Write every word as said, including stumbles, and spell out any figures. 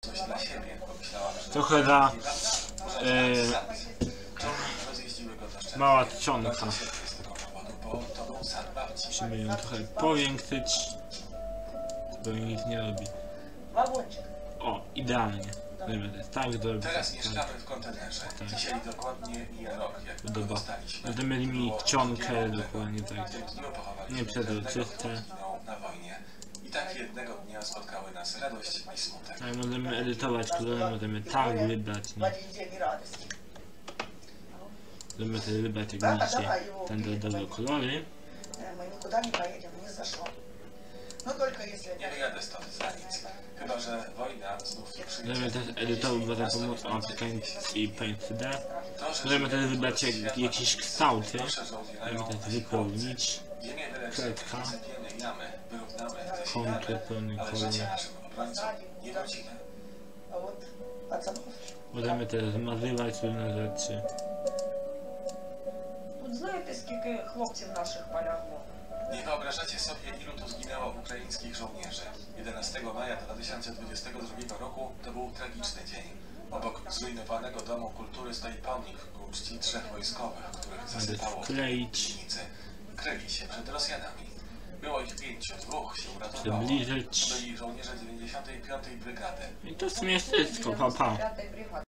coś dla siebie, pomyślałam, że Trochę za e, rozjeździły go do szczęścia. mała czcionka. Z tego powodu, bo to był sad babci. Musimy ją trochę powiększyć, bo nic nie robi. O, idealnie. Dobra, to jest tak zrobić. Teraz Tak. mieszkamy w kontenerze. Tak. Dzisiaj dokładnie mija rok, jak go Podoba. dostaliśmy. Będziemy mieli Było czcionkę, wielu dokładnie tego. tak. W tym dniu pochowaliśmy Nie przezroczyste. krewnego, który zginął na wojnie. I tak jednego dnia spotkały nas radość i smutek. Tak, możemy edytować kolory, możemy tak wybrać, nie? Możemy sobie wybrać, jak widzicie, standardowe kolory. Nie wyjadę stąd za nic. Chyba że wojna znów nie przyjdzie. Możemy też edytować za pomocą aplikacji Paint trzy D. To, że Możemy też wybrać jak, jakieś kształty. proszę żołnierze, Możemy też wypełnić. ziemię Kredka. wyleczymy, jamy, wyrównamy te Kontur, zielone, pełny ale kolor. życie naszym obrońcom nie godzimy. Możemy też zmazywać różne rzeczy. Тут знаєте, скільки хлопців наших полягло? Nie wyobrażacie sobie, ilu tu zginęło ukraińskich żołnierzy. jedenastego maja dwa tysiące dwudziestego drugiego roku to był tragiczny dzień. Obok zrujnowanego Domu Kultury stoi pomnik ku czci trzech wojskowych, których zasypało w wkleić. piwnicy. Kryli się przed Rosjanami. Było ich pięciu, dwóch się uratowało. Przybliżyć. Byli żołnierze dziewięćdziesiątej piątej Brygady. I to w sumie wszystko, pa pa. П'ятої бригади.